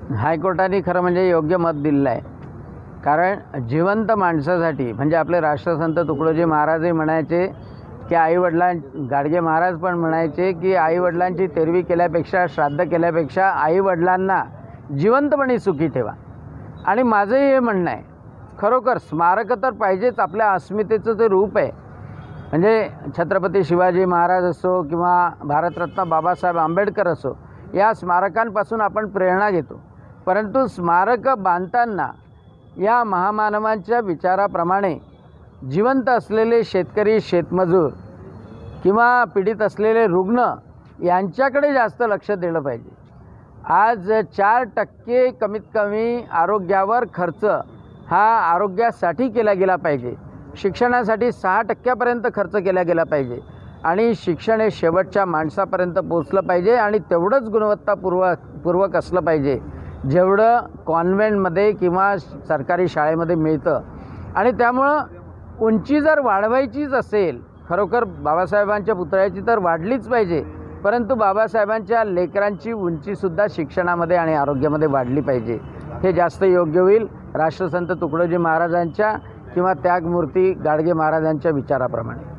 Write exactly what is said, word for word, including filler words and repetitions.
हायकोर्टाने खरं म्हणजे योग्य मत दिलेलं आहे. कारण जिवंत माणसासाठी म्हणजे आपले राष्ट्रसंत तुकडोजी महाराजही म्हणायचे की आईवडिलां गाडगे महाराज पण म्हणायचे की आईवडिलांची तेरवी केल्यापेक्षा श्राद्ध केल्यापेक्षा आईवडिलांना जिवंतपणी सुखी ठेवा. आणि माझंही हे म्हणणं आहे, खरोखर स्मारकं तर पाहिजेच. आपल्या अस्मितेचं जे रूप आहे म्हणजे छत्रपती शिवाजी महाराज असो किंवा भारतरत्न बाबासाहेब आंबेडकर असो, या स्मारकांपासून आपण प्रेरणा घेतो. परंतु स्मारकं बांधताना या महामानवांच्या विचाराप्रमाणे जिवंत असलेले शेतकरी, शेतमजूर किंवा पीडित असलेले रुग्ण यांच्याकडे जास्त लक्ष दिलं पाहिजे. आज चार टक्के कमीत कमी आरोग्यावर खर्च हा आरोग्यासाठी केला गेला पाहिजे. शिक्षणासाठी सहा टक्क्यापर्यंत खर्च केला गेला पाहिजे. आणि शिक्षण हे शेवटच्या माणसापर्यंत पोचलं पाहिजे आणि तेवढंच गुणवत्तापूर्वक पूर्वक असलं पाहिजे जेवढं कॉन्व्हेंटमध्ये किंवा सरकारी शाळेमध्ये मिळतं. आणि त्यामुळं उंची जर वाढवायचीच असेल, खरोखर बाबासाहेबांच्या पुतळ्याची तर वाढलीच पाहिजे, परंतु बाबासाहेबांच्या लेकरांची उंचीसुद्धा शिक्षणामध्ये आणि आरोग्यामध्ये वाढली पाहिजे. हे जास्त योग्य होईल राष्ट्रसंत तुकडोजी महाराजांच्या किंवा त्यागमूर्ती गाडगे महाराजांच्या विचाराप्रमाणे.